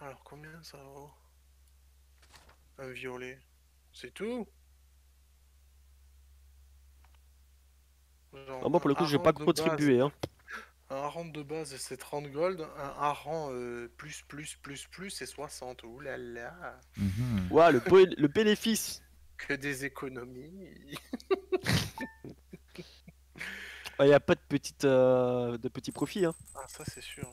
Alors combien ça vaut? Un violet. C'est tout? Genre, Ah, moi, pour le un coup, je vais hareng pas de base. contribuer, hein. Un hareng de base c'est 30 gold. Un hareng plus c'est 60. Ouh là là. Mhm. Ouah, le bénéfice. Que des économies. Il n'y a pas de petits profits, hein. Ah ça c'est sûr.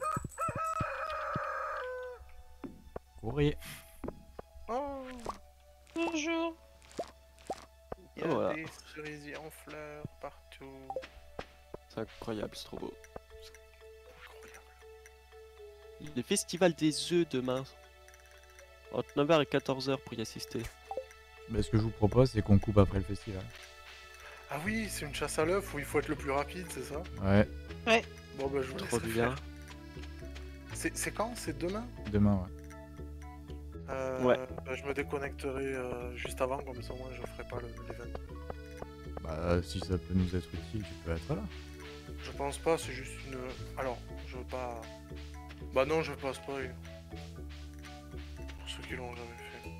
Courrier. Oh, Bonjour. il y Ah, a voilà. des cerisiers en fleurs partout. C'est incroyable, c'est trop beau. Incroyable. Le festival des œufs demain. Entre 9h et 14h pour y assister. Bah, ce que je vous propose, c'est qu'on coupe après le festival. Ah oui, c'est une chasse à l'œuf où il faut être le plus rapide, c'est ça? Ouais, Bon bah je vous Trop laisserai bien. faire. C'est quand? C'est demain? demain, ouais. Ouais. Bah, je me déconnecterai juste avant, comme ça moi je ferai pas l'event. Bah, si ça peut nous être utile, tu peux être là. Je pense pas, c'est juste une... Alors, je veux pas... Bah non, je veux pas spoil. Pour ceux qui l'ont jamais fait.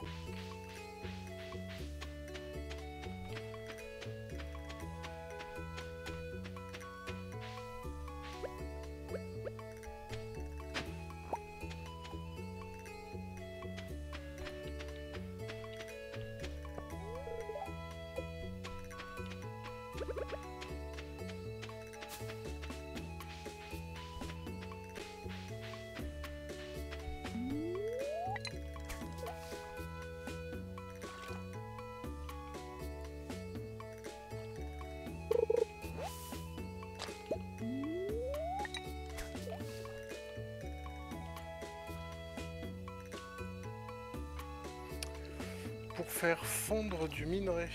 Pour faire fondre du minerai,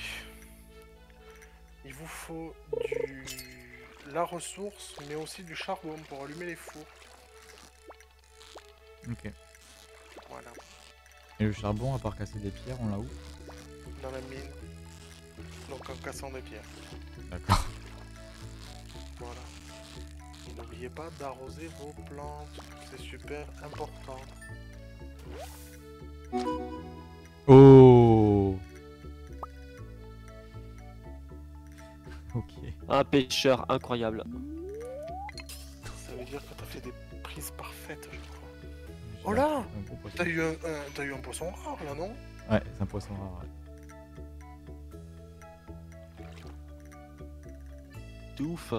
il vous faut la ressource, mais aussi du charbon pour allumer les fours. Ok. Voilà, Et le charbon, à part casser des pierres, on l'a où? dans la mine. Donc en cassant des pierres. D'accord. Voilà. Et n'oubliez pas d'arroser vos plantes, c'est super important. Oh. Ok. Un pêcheur incroyable. Ça veut dire que t'as fait des prises parfaites, je crois. Oh là! Un gros poisson. T'as eu un poisson rare là, non? Ouais, c'est un poisson rare. Ouais. De ouf.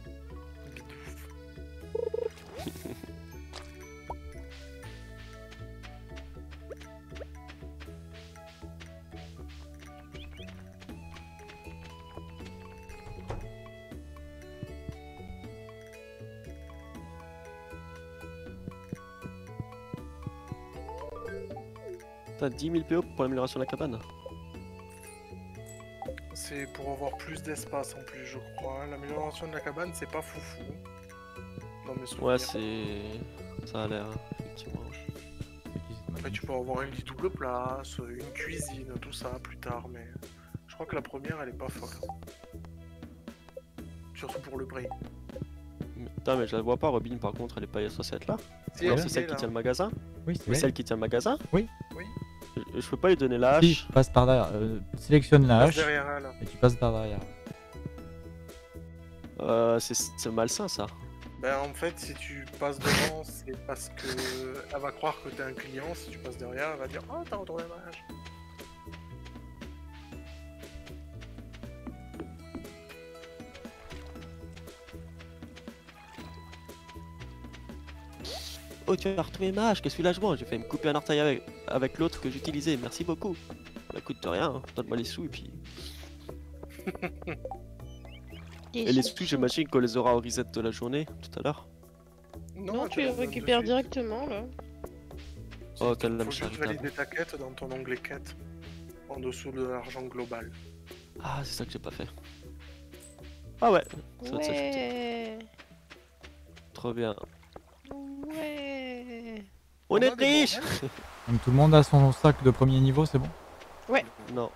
T'as 10 000 PO pour l'amélioration de la cabane. C'est pour avoir plus d'espace en plus, je crois. L'amélioration de la cabane, c'est pas foufou. Dans mes souvenirs. Ouais, ça a l'air, effectivement. C'est qui cette Après, mamie? tu peux avoir un lit double place, une cuisine, tout ça plus tard, mais je crois que la première, elle est pas folle. Surtout pour le prix. Putain, mais je la vois pas, Robin, par contre, elle est pas censée être là. Si, Non, elle c'est est celle qui là. tient le magasin. Oui, C'est c'est celle qui tient le magasin. Oui, Je peux pas lui donner la Si, hache. passe par derrière. Sélectionne la passe hache derrière elle. et tu passes par derrière. C'est malsain ça. Ben en fait, si tu passes devant, c'est parce que elle va croire que t'es un client. Si tu passes derrière, elle va dire oh t'as retourné ma hache. Oh, tu as retrouvé ma hache, qu'est-ce que lâche-moi? J'ai fait me couper un orteil avec l'autre que j'utilisais, merci beaucoup. Bah écoute, de rien, hein. Donne-moi les sous et puis. Et les sous, j'imagine qu'on les aura au reset de la journée tout à l'heure. Non, tu les les donnes de récupères suite. directement là. Oh, quelle lame Faut juste charitable. valider ta quête dans ton onglet quête. En dessous de l'argent global. Ah, c'est ça que j'ai pas fait. Ah ouais, ça va s'ajouter. Ouais. Trop bien. Ouais. On On est a des riche. bordels. Donc tout le monde a son sac de premier niveau, c'est bon? Non.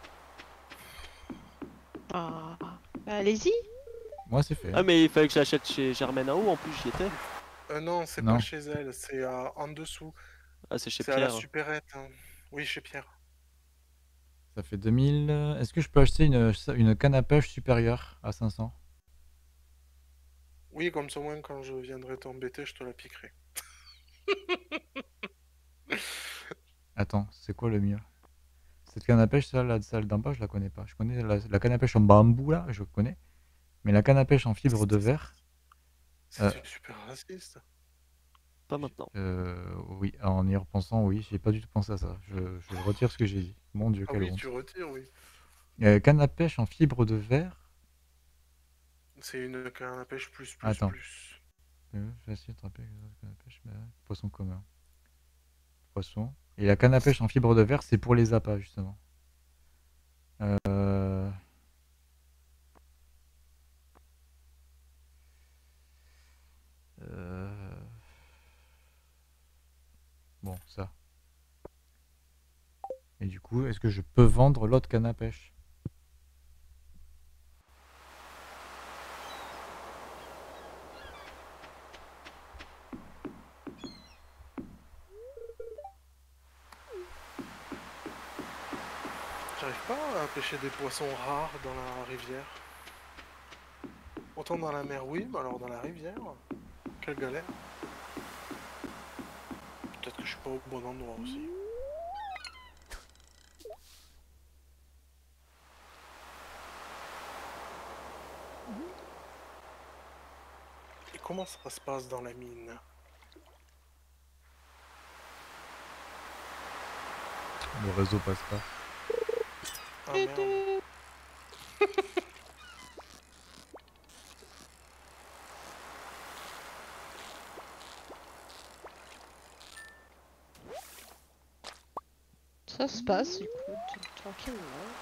Ah. Bah, allez-y. Moi, c'est fait. Ah, mais il fallait que je l'achète chez Germaine en haut, en plus j'y étais. Non, c'est Non. pas chez elle, c'est en dessous. Ah, c'est chez C'est à la Pierre. supérette. Hein. Oui, chez Pierre. Ça fait 2000. Est-ce que je peux acheter une canne à pêche supérieure à 500? Oui, comme ça, au moins, quand je viendrai t'embêter, je te la piquerai. Attends, c'est quoi le mieux? Cette canne à pêche, celle d'en bas, je la connais pas. Je connais la canne à pêche en bambou, là, je connais. Mais la canne à pêche en fibre de verre, euh, C'est super raciste. Pas maintenant. oui, en y repensant, oui, j'ai pas du tout pensé à ça. Je retire ce que j'ai dit. Mon Dieu, Ah quelle oui, tu honte. retires, oui. Canne à pêche en fibre de verre. C'est une canne à pêche plus, plus, Attends. plus. Facile de attraper les autres cannes à pêche, poisson commun. Poisson. Et la canne à pêche en fibre de verre, c'est pour les appâts, justement. Euh... euh, Bon, ça. Et du coup, est-ce que je peux vendre l'autre canne à pêche? J'arrive pas à pêcher des poissons rares dans la rivière. Autant dans la mer, oui, mais alors dans la rivière, quelle galère. Peut-être que je suis pas au bon endroit aussi. Et comment ça se passe dans la mine? Le réseau passe pas. Ah merde. Ça se passe, écoute, tranquillement.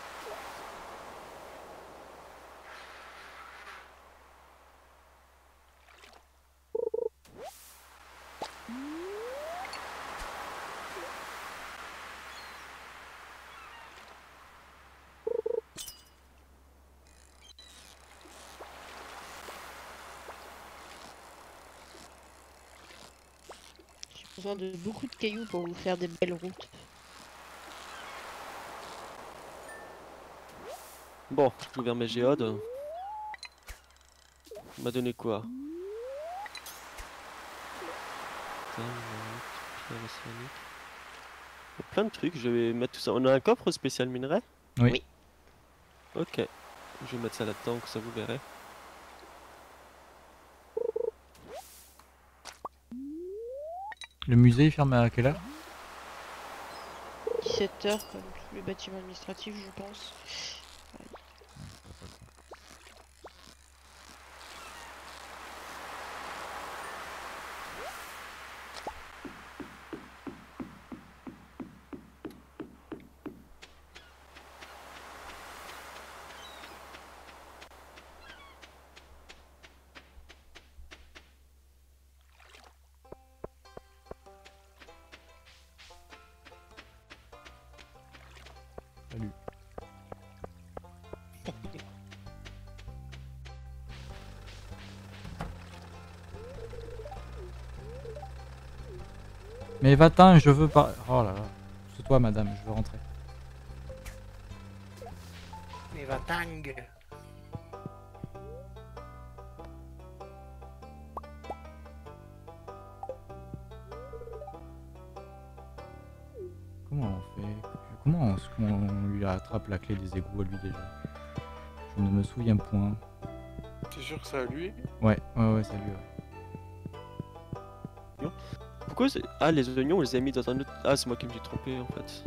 J'ai besoin de beaucoup de cailloux pour vous faire des belles routes. Bon, j'ai ouvert mes géodes. Il m'a donné quoi? Il y a plein de trucs, je vais mettre tout ça. On a un coffre spécial minerai? Oui. Oui. Ok. Je vais mettre ça là-dedans, que ça vous verrez. Le musée, il ferme à quelle heure? 17h comme tous les bâtiments administratifs, je pense. Salut. Mais va-t'en, je veux pas. Oh là là. C'est toi, madame, je veux rentrer. Mais va tang. Comment on fait? Comment on lui attrape la clé des égouts à lui déjà? Je ne me souviens point. T'es sûr que c'est à lui? Ouais, salut. Ouais. Pourquoi c'est... Ah, les oignons, on les a mis dans un autre... Ah, c'est moi qui me suis trompé, en fait.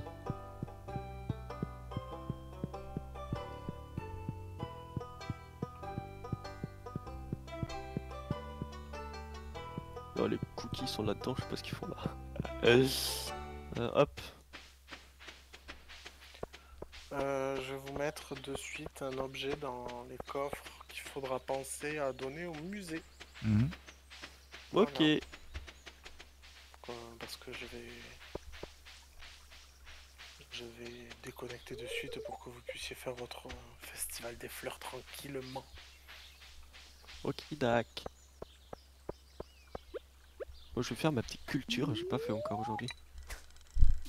Oh, les cookies sont là-dedans, je sais pas ce qu'ils font là. Hop. Je vais vous mettre de suite un objet dans les coffres qu'il faudra penser à donner au musée. Mhm. Ok. Voilà. Parce que je vais déconnecter de suite pour que vous puissiez faire votre festival des fleurs tranquillement. Ok, dac. Bon, je vais faire ma petite culture, j'ai pas fait encore aujourd'hui.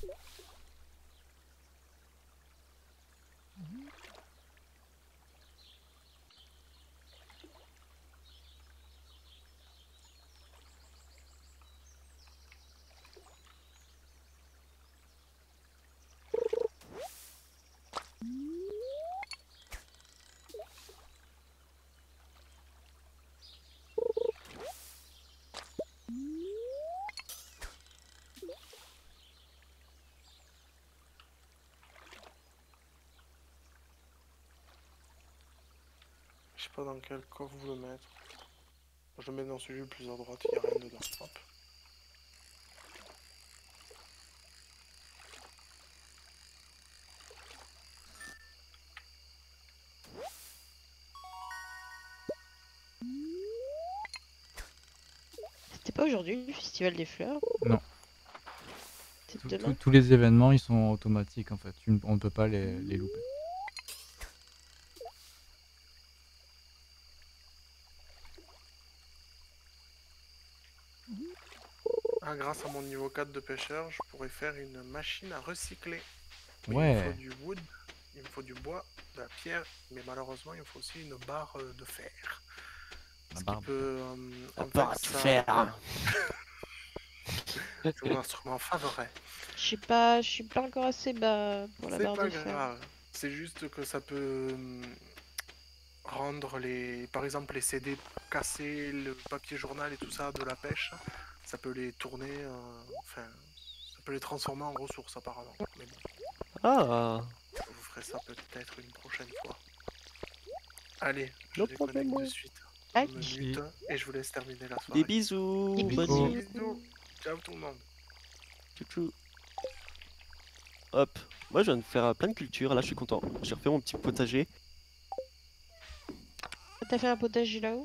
Je sais pas dans quel coffre vous le mettre. Je le mets dans celui le plus à droite, il n'y a rien dedans. Hop. C'était pas aujourd'hui le festival des fleurs? Non. C'est demain? Tous les événements, ils sont automatiques en fait. On ne peut pas les louper. Ah, grâce à mon niveau 4 de pêcheur, je pourrais faire une machine à recycler. Oui, il me Ouais. faut du wood, il me faut du bois, de la pierre, mais malheureusement il me faut aussi une barre de fer. La Ce barre qui de peut... La en fait, barre de ça- fer. C'est mon instrument favori. Je suis pas encore assez bas pour la C'est barre pas de fer. grave. C'est juste que ça peut rendre les... Par exemple les CD cassés, le papier journal et tout ça de la pêche, ça peut les tourner... Enfin, ça peut les transformer en ressources apparemment. Mais bon, Ah, je vous ferai ça peut-être une prochaine fois. Allez, je no déconnecte problemo. de suite. Aïe. Je me mute et je vous laisse terminer la Des soirée. bisous. Des Bonne bisous. nuit. Bisous. Ciao tout le monde. Tchou-tchou. Hop. Moi, je viens de faire plein de cultures. Là, je suis content. J'ai refait mon petit potager. T'as fait un potager là-haut?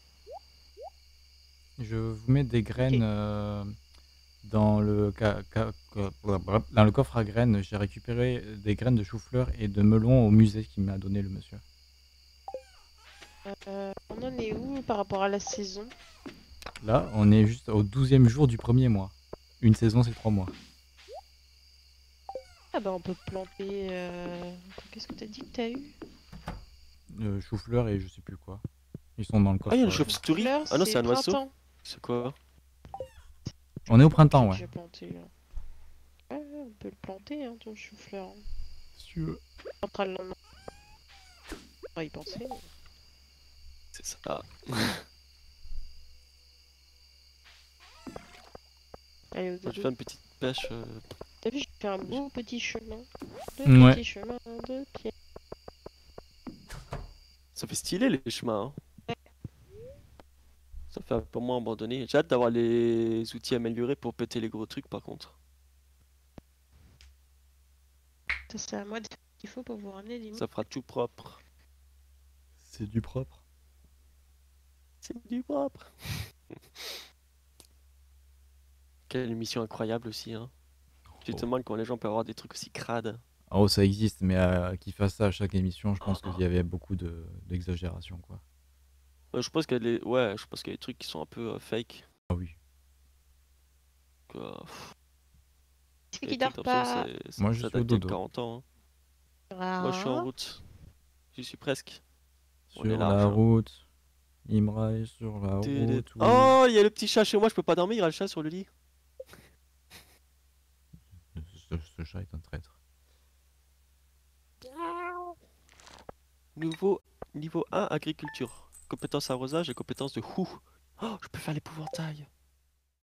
Je vous mets des graines dans dans le coffre à graines. J'ai récupéré des graines de chou-fleur et de melon au musée qu'il m'a donné le monsieur. On en est où par rapport à la saison? Là, on est juste au 12e jour du premier mois. Une saison, c'est 3 mois. Ah bah on peut planter... Qu'est-ce que t'as dit que t'as eu? Chou-fleur et je sais plus quoi. Ils sont dans le coffre. Ah, il y a une chauve-souris. Fleurs, Ah non, c'est un oiseau. printemps. C'est quoi? On est au printemps, ouais. J'ai planté là. Ouais, on peut le planter, hein, ton chou-fleur. Si tu veux. On fera le lendemain. On va y penser. mais- C'est ça. Allez, au Moi, je dodo. fais une petite pêche. T'as vu, j'ai fait un beau petit chemin. Ouais. Petit chemin de pierre. Ça fait stylé les chemins. Hein. Ça fait un peu moins abandonné. J'ai hâte d'avoir les outils améliorés pour péter les gros trucs par contre. Ça, c'est à moi de faire ce qu'il faut pour vous ramener des Ça fera tout propre. C'est du propre. C'est du propre. Quelle émission incroyable aussi. Hein. Tu te demandes comment les gens peuvent avoir des trucs aussi crades. Oh, ça existe, mais qu'ils fassent ça à chaque émission, je pense qu'il y avait beaucoup d'exagération, quoi. Ouais, je pense qu'il y a ouais, je pense qu'il y a des trucs qui sont un peu fake. Ah oui. Que, C'est les qui trucs dort comme ça, pas. Moi, je ça suis au date de dodo. 40 ans. Hein. Ah. Moi je suis en route. J'y suis presque. On Sur est la large, hein. route. Imra est sur la route. Oui. Oh, il y a le petit chat chez moi, je peux pas dormir, il y a le chat sur le lit. Ce chat est un traître. Niveau 1, agriculture. Compétence arrosage et compétence de hou. Oh, je peux faire l'épouvantail.